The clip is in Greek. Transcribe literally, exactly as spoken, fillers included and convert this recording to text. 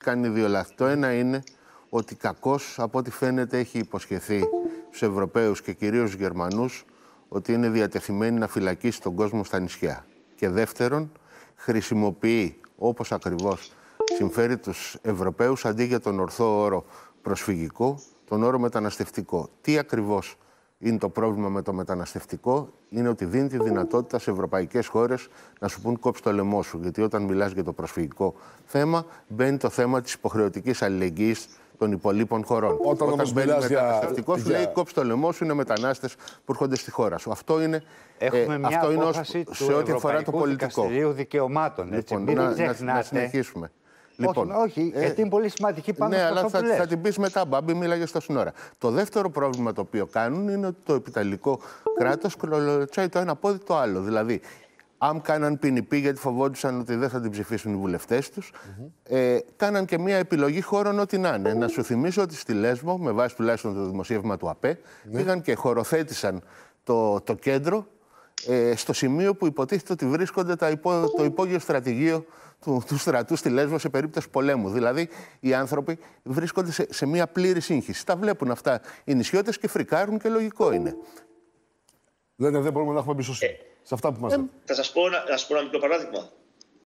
κάνει δύο λάθη. Το ένα είναι ότι κακώς, από ό,τι φαίνεται, έχει υποσχεθεί στους Ευρωπαίους και κυρίως στους Γερμανούς ότι είναι διατεθειμένη να φυλακίσει τον κόσμο στα νησιά. Και δεύτερον, χρησιμοποιεί, όπως ακριβώς συμφέρει τους Ευρωπαίους, αντί για τον ορθό όρο προσφυγικό, τον όρο μεταναστευτικό. Τι ακριβώς είναι το πρόβλημα με το μεταναστευτικό? Είναι ότι δίνει τη δυνατότητα σε ευρωπαϊκές χώρες να σου πούν κόψε το λαιμό σου. Γιατί όταν μιλάς για το προσφυγικό θέμα, μπαίνει το θέμα της υποχρεωτικής αλληλεγγύης των υπολείπων χωρών. Όταν, όταν μπαίνει μεταναστευτικό, για... σου λέει κόψε το λαιμό σου, είναι μετανάστες που έρχονται στη χώρα σου. Αυτό είναι, Έχουμε ε, μια αυτό είναι ως, σε ό,τι αφορά το πολιτικό. Δικαστηρίου Δικαιωμάτων. Έτσι. Λοιπόν, Μην να, ξεχνάτε. να, να συνεχίσουμε. Λοιπόν, όχι, όχι ε, γιατί είναι πολύ σημαντική πάνω ναι, σε αλλά αυτό θα, που λες. θα την πεις μετά, Μπάμπη, μίλαγε στο σύνορα. Το δεύτερο πρόβλημα το οποίο κάνουν είναι ότι το επιταλικό κράτος κλωτσάει το ένα πόδι το άλλο. Δηλαδή, αν κάναν ποινιπή γιατί φοβόντουσαν ότι δεν θα την ψηφίσουν οι βουλευτές τους, mm-hmm. ε, κάναν και μια επιλογή χώρων ό,τι να είναι. Να σου θυμίσω ότι στη Λέσβο, με βάση τουλάχιστον το δημοσίευμα του ΑΠΕ, mm-hmm. πήγαν και χωροθέτησαν το, το κέντρο ε, στο σημείο που υποτίθεται ότι βρίσκονται τα υπό, το υπόγειο στρατηγείο του, του στρατού στη Λέσβο σε περίπτωση πολέμου. Δηλαδή, οι άνθρωποι βρίσκονται σε, σε μια πλήρη σύγχυση. Τα βλέπουν αυτά οι νησιώτες και φρικάρουν και λογικό είναι. Λένε δεν μπορούμε να έχουμε εμπιστοσύνη. Ε, σε αυτά που μας ε, λέτε. Θα σας πω ένα, σας πω ένα μικρό παράδειγμα.